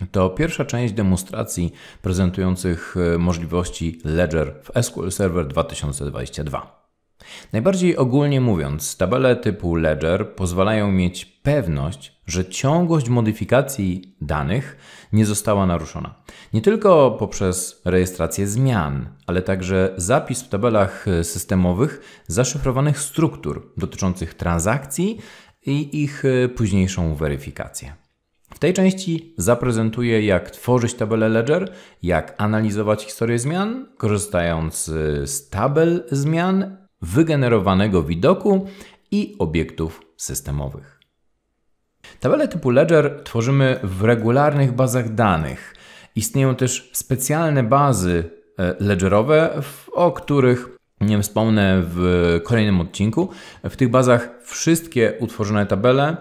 to pierwsza część demonstracji prezentujących możliwości Ledger w SQL Server 2022. Najbardziej ogólnie mówiąc, tabele typu Ledger pozwalają mieć pewność, że ciągłość modyfikacji danych nie została naruszona. Nie tylko poprzez rejestrację zmian, ale także zapis w tabelach systemowych zaszyfrowanych struktur dotyczących transakcji i ich późniejszą weryfikację. W tej części zaprezentuję, jak tworzyć tabelę Ledger, jak analizować historię zmian, korzystając z tabel zmian, wygenerowanego widoku i obiektów systemowych. Tabele typu Ledger tworzymy w regularnych bazach danych. Istnieją też specjalne bazy ledgerowe, o których nie wspomnę w kolejnym odcinku. W tych bazach wszystkie utworzone tabele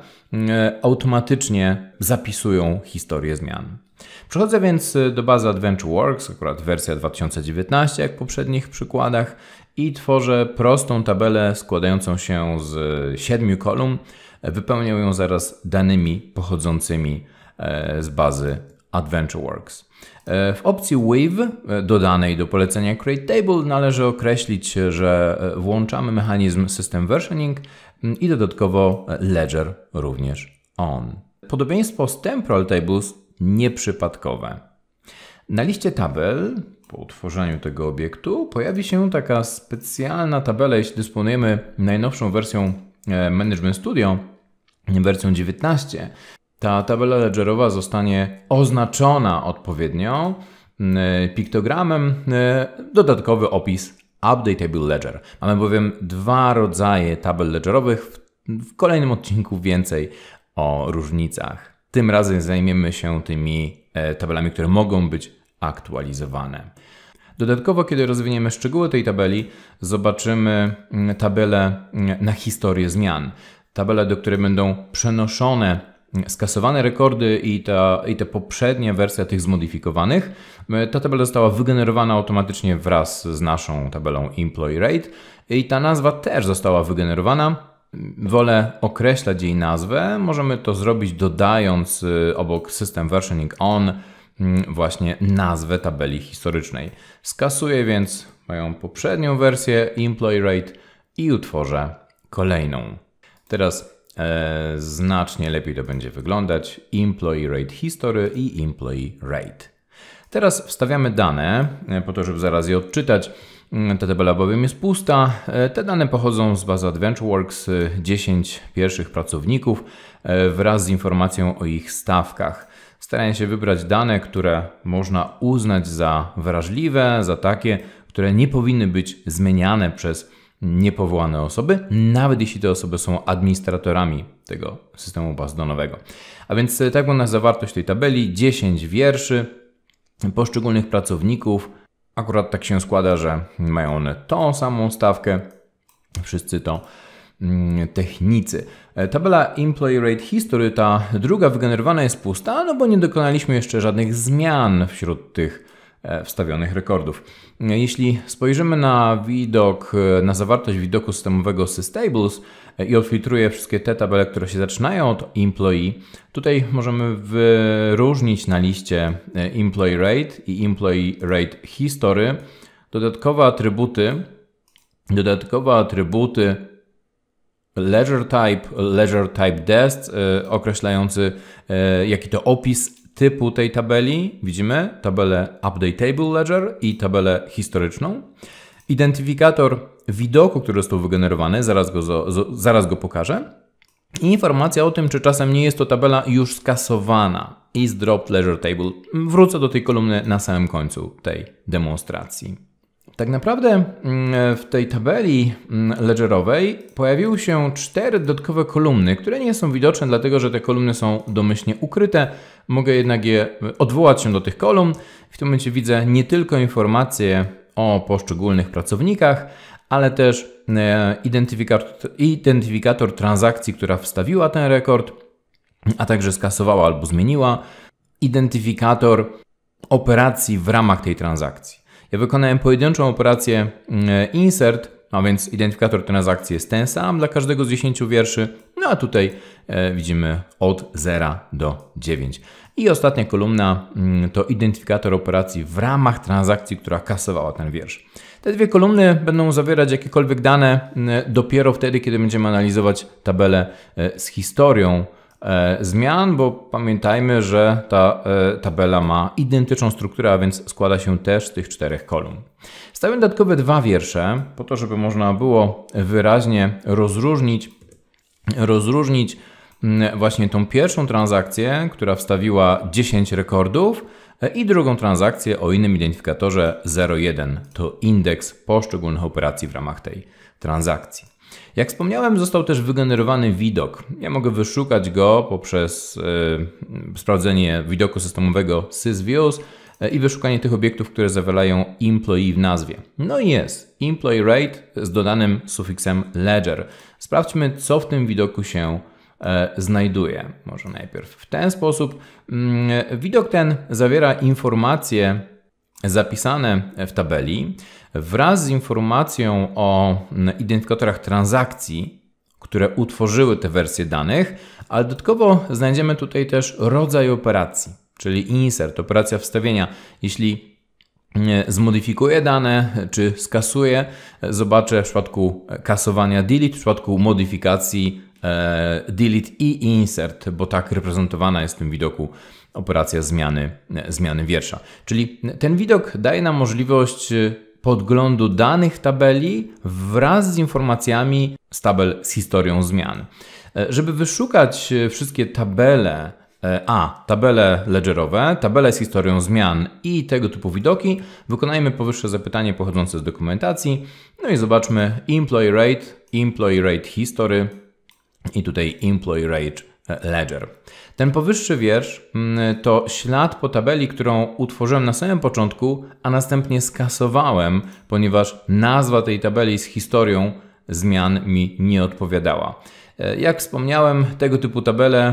automatycznie zapisują historię zmian. Przechodzę więc do bazy AdventureWorks, akurat wersja 2019 jak w poprzednich przykładach, i tworzę prostą tabelę składającą się z 7 kolumn. Wypełnię ją zaraz danymi pochodzącymi z bazy AdventureWorks. W opcji With dodanej do polecenia Create Table należy określić, że włączamy mechanizm System Versioning i dodatkowo Ledger również on. Podobieństwo z Temporal Tables nieprzypadkowe. Na liście tabel po utworzeniu tego obiektu pojawi się taka specjalna tabela, jeśli dysponujemy najnowszą wersją Management Studio, wersją 19. Ta tabela ledgerowa zostanie oznaczona odpowiednio piktogramem, dodatkowy opis Updatable Ledger. Mamy bowiem dwa rodzaje tabel ledgerowych, w kolejnym odcinku więcej o różnicach. Tym razem zajmiemy się tymi tabelami, które mogą być aktualizowane. Dodatkowo, kiedy rozwiniemy szczegóły tej tabeli, zobaczymy tabelę na historię zmian. Tabelę, do której będą przenoszone skasowane rekordy i te poprzednia wersja tych zmodyfikowanych. Ta tabela została wygenerowana automatycznie wraz z naszą tabelą Employee Rate i ta nazwa też została wygenerowana. Wolę określać jej nazwę. Możemy to zrobić dodając obok System Versioning On właśnie nazwę tabeli historycznej. Skasuję więc moją poprzednią wersję Employee Rate i utworzę kolejną. Teraz znacznie lepiej to będzie wyglądać. Employee Rate History i Employee Rate. Teraz wstawiamy dane po to, żeby zaraz je odczytać. Ta tabela bowiem jest pusta. Te dane pochodzą z bazy AdventureWorks, 10 pierwszych pracowników wraz z informacją o ich stawkach. Starałem się wybrać dane, które można uznać za wrażliwe, za takie, które nie powinny być zmieniane przez niepowołane osoby, nawet jeśli te osoby są administratorami tego systemu bazdonowego. A więc tak wygląda zawartość tej tabeli: 10 wierszy poszczególnych pracowników. Akurat tak się składa, że mają one tą samą stawkę. Wszyscy to technicy. Tabela Employee Rate History, ta druga wygenerowana, jest pusta, no bo nie dokonaliśmy jeszcze żadnych zmian wśród tych wstawionych rekordów. Jeśli spojrzymy na zawartość widoku systemowego systables i odfiltruję wszystkie te tabele, które się zaczynają od Employee, tutaj możemy wyróżnić na liście Employee Rate i Employee Rate History dodatkowe atrybuty Ledger Type Dest, określający jaki to opis typu tej tabeli. Widzimy tabelę Updatable Ledger i tabelę historyczną. Identyfikator widoku, który został wygenerowany, zaraz go pokażę. I informacja o tym, czy czasem nie jest to tabela już skasowana. Is dropped Ledger Table. Wrócę do tej kolumny na samym końcu tej demonstracji. Tak naprawdę w tej tabeli ledgerowej pojawiły się 4 dodatkowe kolumny, które nie są widoczne, dlatego że te kolumny są domyślnie ukryte. Mogę jednak odwołać się do tych kolumn. W tym momencie widzę nie tylko informacje o poszczególnych pracownikach, ale też identyfikator transakcji, która wstawiła ten rekord, a także skasowała albo zmieniła, identyfikator operacji w ramach tej transakcji. Ja wykonałem pojedynczą operację insert, a więc identyfikator transakcji jest ten sam dla każdego z 10 wierszy, no a tutaj widzimy od 0 do 9. I ostatnia kolumna to identyfikator operacji w ramach transakcji, która kasowała ten wiersz. Te dwie kolumny będą zawierać jakiekolwiek dane dopiero wtedy, kiedy będziemy analizować tabelę z historią zmian, bo pamiętajmy, że ta tabela ma identyczną strukturę, a więc składa się też z tych 4 kolumn. Stawiam dodatkowe 2 wiersze, po to, żeby można było wyraźnie rozróżnić właśnie tą pierwszą transakcję, która wstawiła 10 rekordów, i drugą transakcję o innym identyfikatorze 01. To indeks poszczególnych operacji w ramach tej transakcji. Jak wspomniałem, został też wygenerowany widok. Ja mogę wyszukać go poprzez sprawdzenie widoku systemowego sysviews i wyszukanie tych obiektów, które zawierają employee w nazwie. No i jest employee rate z dodanym sufiksem ledger. Sprawdźmy, co w tym widoku się znajduje. Może najpierw w ten sposób. Widok ten zawiera informacje zapisane w tabeli wraz z informacją o identyfikatorach transakcji, które utworzyły te wersje danych, ale dodatkowo znajdziemy tutaj też rodzaj operacji, czyli insert, operacja wstawienia. Jeśli zmodyfikuję dane czy skasuję, zobaczę w przypadku kasowania delete, w przypadku modyfikacji delete i insert, bo tak reprezentowana jest w tym widoku operacja zmiany wiersza. Czyli ten widok daje nam możliwość podglądu danych tabeli wraz z informacjami z tabel z historią zmian. Żeby wyszukać wszystkie tabele, tabele ledgerowe, tabele z historią zmian i tego typu widoki, wykonajmy powyższe zapytanie pochodzące z dokumentacji. No i zobaczmy employee rate history i tutaj employee rate ledger. Ten powyższy wiersz to ślad po tabeli, którą utworzyłem na samym początku, a następnie skasowałem, ponieważ nazwa tej tabeli z historią zmian mi nie odpowiadała. Jak wspomniałem, tego typu tabele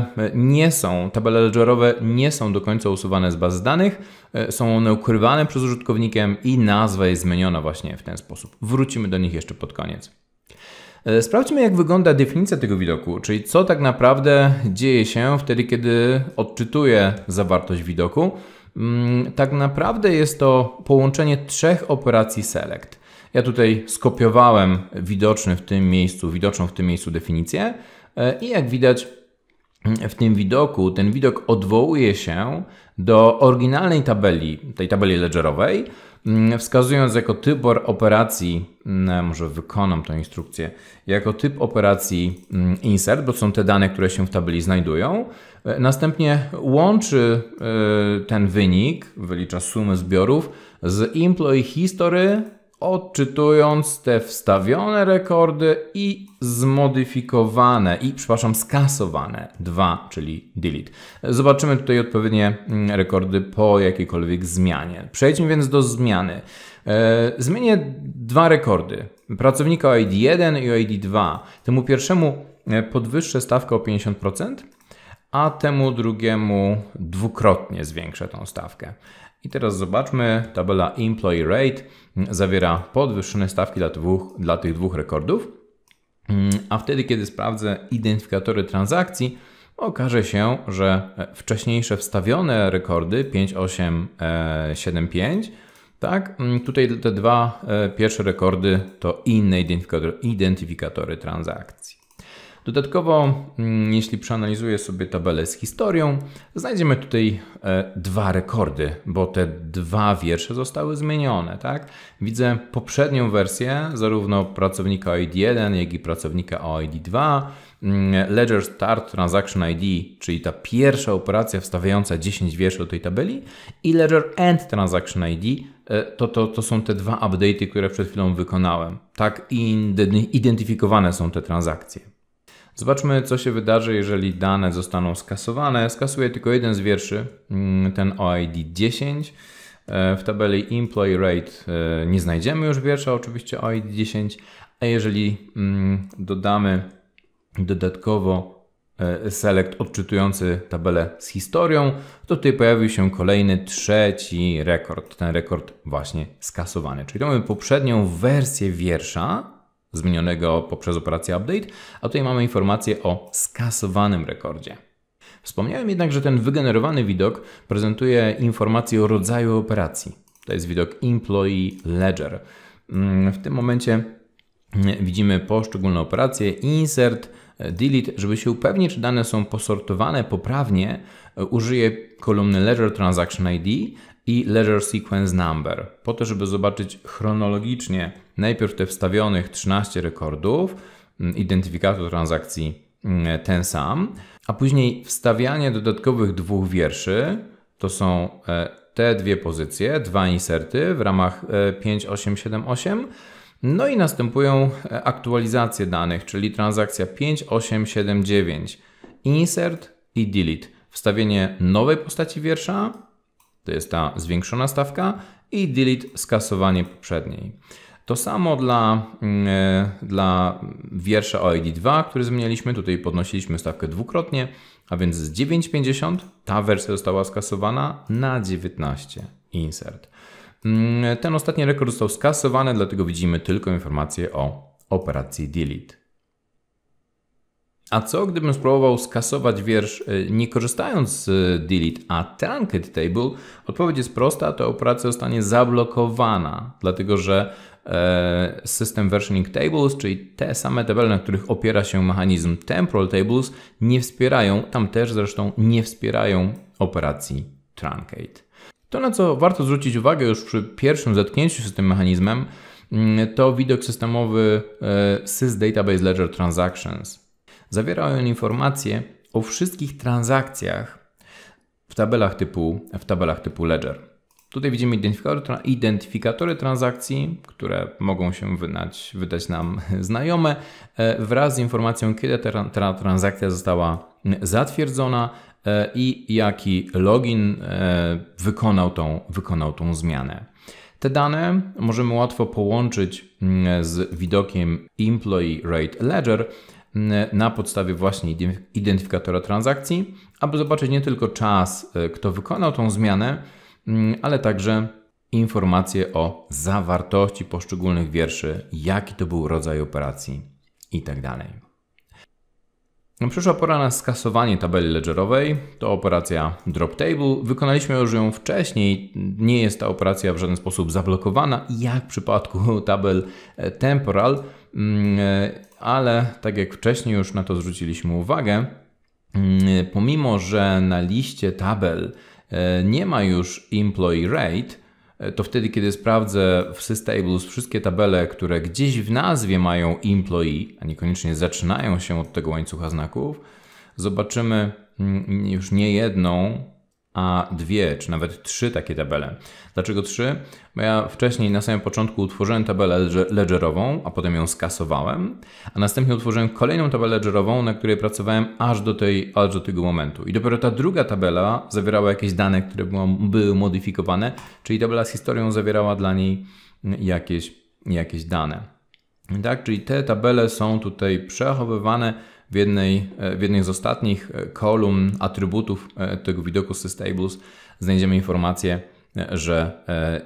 ledgerowe nie są do końca usuwane z baz danych, są one ukrywane przez użytkownikiem i nazwa jest zmieniona właśnie w ten sposób. Wrócimy do nich jeszcze pod koniec. Sprawdźmy, jak wygląda definicja tego widoku, czyli co tak naprawdę dzieje się wtedy, kiedy odczytuję zawartość widoku. Tak naprawdę jest to połączenie 3 operacji select. Ja tutaj skopiowałem widoczną w tym miejscu definicję i jak widać w tym widoku, ten widok odwołuje się do oryginalnej tabeli, tej tabeli ledgerowej, wskazując jako typ operacji, może wykonam tę instrukcję, jako typ operacji insert, bo są te dane, które się w tabeli znajdują. Następnie łączy ten wynik, wylicza sumę zbiorów z employee history, odczytując te wstawione rekordy i skasowane 2, czyli delete. Zobaczymy tutaj odpowiednie rekordy po jakiejkolwiek zmianie. Przejdźmy więc do zmiany. Zmienię 2 rekordy. Pracownika o ID1 i o ID2. Temu pierwszemu podwyższę stawkę o 50%, a temu drugiemu dwukrotnie zwiększę tą stawkę. I teraz zobaczmy, tabela employee rate zawiera podwyższone stawki dla tych 2 rekordów, a wtedy, kiedy sprawdzę identyfikatory transakcji, okaże się, że wcześniejsze wstawione rekordy 5875, tak, tutaj te 2 pierwsze rekordy to inne identyfikatory transakcji. Dodatkowo, jeśli przeanalizuję sobie tabelę z historią, znajdziemy tutaj 2 rekordy, bo te 2 wiersze zostały zmienione. Tak? Widzę poprzednią wersję, zarówno pracownika o ID1, jak i pracownika o ID2. Ledger Start Transaction ID, czyli ta pierwsza operacja wstawiająca 10 wierszy do tej tabeli, i Ledger End Transaction ID, to są te 2 update'y, które przed chwilą wykonałem. Tak identyfikowane są te transakcje. Zobaczmy, co się wydarzy, jeżeli dane zostaną skasowane. Skasuję tylko jeden z wierszy, ten OID 10. W tabeli Employee Rate nie znajdziemy już wiersza, oczywiście OID 10. A jeżeli dodamy dodatkowo select odczytujący tabelę z historią, to tutaj pojawił się kolejny 3. rekord. Ten rekord właśnie skasowany. Czyli mamy poprzednią wersję wiersza zmienionego poprzez operację update, a tutaj mamy informację o skasowanym rekordzie. Wspomniałem jednak, że ten wygenerowany widok prezentuje informacje o rodzaju operacji. To jest widok Employee Ledger. W tym momencie widzimy poszczególne operacje, insert, delete. Żeby się upewnić, czy dane są posortowane poprawnie, użyję kolumny Ledger Transaction ID i Ledger Sequence Number, po to, żeby zobaczyć chronologicznie najpierw te wstawionych 13 rekordów, identyfikator transakcji ten sam, a później wstawianie dodatkowych 2 wierszy, to są te 2 pozycje, 2 inserty w ramach 5878, no i następują aktualizacje danych, czyli transakcja 5879, insert i delete, wstawienie nowej postaci wiersza, to jest ta zwiększona stawka, i delete, skasowanie poprzedniej. To samo dla wiersza OID2, który zmienialiśmy. Tutaj podnosiliśmy stawkę dwukrotnie, a więc z 9,50 ta wersja została skasowana na 19. Insert. Ten ostatni rekord został skasowany, dlatego widzimy tylko informację o operacji delete. A co gdybym spróbował skasować wiersz nie korzystając z delete, a truncate table? Odpowiedź jest prosta, ta operacja zostanie zablokowana, dlatego że System Versioning Tables, czyli te same tabele, na których opiera się mechanizm Temporal Tables, nie wspierają, tam też zresztą nie wspierają operacji truncate. To, na co warto zwrócić uwagę już przy pierwszym zetknięciu się z tym mechanizmem, to widok systemowy Sys Database Ledger Transactions. Zawiera on informacje o wszystkich transakcjach w tabelach typu Ledger. Tutaj widzimy identyfikatory transakcji, które mogą się wydać nam znajome, wraz z informacją, kiedy ta transakcja została zatwierdzona i jaki login wykonał tą zmianę. Te dane możemy łatwo połączyć z widokiem Employee Rate Ledger na podstawie właśnie identyfikatora transakcji, aby zobaczyć nie tylko czas, kto wykonał tą zmianę, ale także informacje o zawartości poszczególnych wierszy, jaki to był rodzaj operacji itd. Przyszła pora na skasowanie tabeli ledgerowej. To operacja drop table. Wykonaliśmy już ją wcześniej. Nie jest ta operacja w żaden sposób zablokowana, jak w przypadku tabel temporal, ale tak jak wcześniej już na to zwróciliśmy uwagę, pomimo że na liście tabel nie ma już employee rate, to wtedy, kiedy sprawdzę w systables wszystkie tabele, które gdzieś w nazwie mają employee, a niekoniecznie zaczynają się od tego łańcucha znaków, zobaczymy już nie jedną, a 2 czy nawet 3 takie tabele. Dlaczego 3? Bo ja wcześniej na samym początku utworzyłem tabelę ledgerową, a potem ją skasowałem, a następnie utworzyłem kolejną tabelę ledgerową, na której pracowałem aż do tego momentu. I dopiero ta druga tabela zawierała jakieś dane, które były modyfikowane, czyli tabela z historią zawierała dla niej jakieś dane. Tak, czyli te tabele są tutaj przechowywane w jednej z ostatnich kolumn atrybutów tego widoku systables. Znajdziemy informację, że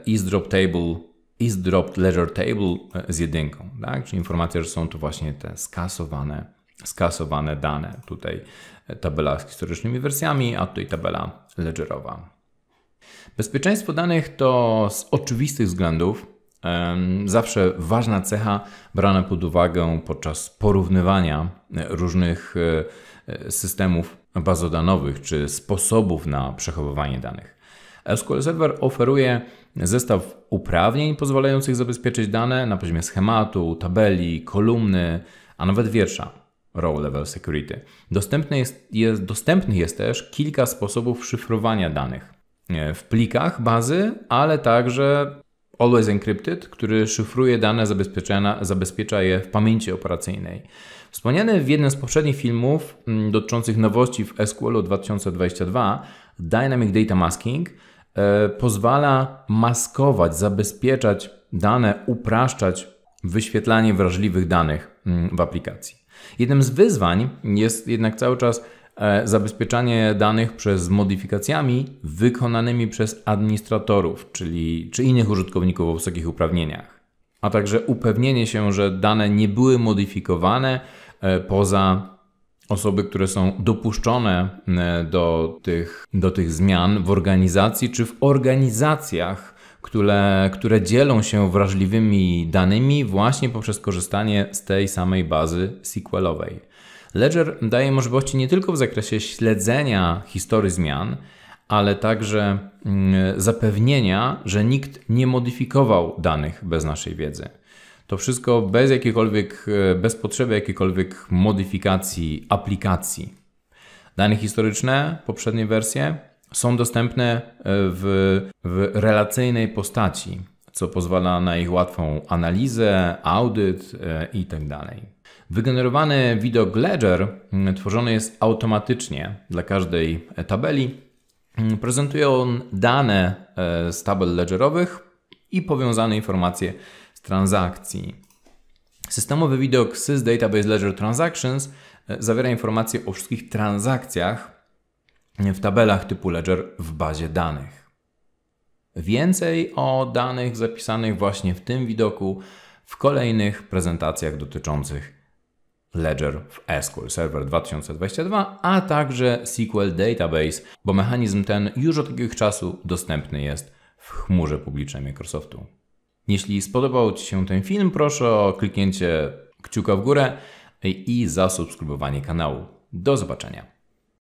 is dropped ledger table z 1, tak? Czyli informacja, że są to właśnie te skasowane dane. Tutaj tabela z historycznymi wersjami, a tutaj tabela ledgerowa. Bezpieczeństwo danych to z oczywistych względów zawsze ważna cecha brana pod uwagę podczas porównywania różnych systemów bazodanowych czy sposobów na przechowywanie danych. SQL Server oferuje zestaw uprawnień pozwalających zabezpieczyć dane na poziomie schematu, tabeli, kolumny, a nawet wiersza. Row Level Security. Dostępnych jest też kilka sposobów szyfrowania danych w plikach bazy, ale także Always Encrypted, który szyfruje dane, zabezpiecza je w pamięci operacyjnej. Wspomniany w jednym z poprzednich filmów dotyczących nowości w SQL 2022 Dynamic Data Masking pozwala maskować, zabezpieczać dane, upraszczać wyświetlanie wrażliwych danych w aplikacji. Jednym z wyzwań jest jednak cały czas zabezpieczanie danych przez modyfikacjami wykonanymi przez administratorów, czy innych użytkowników o wysokich uprawnieniach, a także upewnienie się, że dane nie były modyfikowane poza osoby, które są dopuszczone do tych zmian w organizacji czy w organizacjach, które dzielą się wrażliwymi danymi właśnie poprzez korzystanie z tej samej bazy SQL-owej. Ledger daje możliwości nie tylko w zakresie śledzenia historii zmian, ale także zapewnienia, że nikt nie modyfikował danych bez naszej wiedzy. To wszystko bez potrzeby jakiejkolwiek modyfikacji aplikacji. Dane historyczne, poprzednie wersje, są dostępne w relacyjnej postaci, co pozwala na ich łatwą analizę, audyt itd. Wygenerowany widok Ledger tworzony jest automatycznie dla każdej tabeli. Prezentuje on dane z tabel ledgerowych i powiązane informacje z transakcji. Systemowy widok Sys Database Ledger Transactions zawiera informacje o wszystkich transakcjach w tabelach typu Ledger w bazie danych. Więcej o danych zapisanych właśnie w tym widoku w kolejnych prezentacjach dotyczących Ledger w SQL Server 2022, a także SQL Database, bo mechanizm ten już od jakiegoś czasu dostępny jest w chmurze publicznej Microsoftu. Jeśli spodobał Ci się ten film, proszę o kliknięcie kciuka w górę i zasubskrybowanie kanału. Do zobaczenia.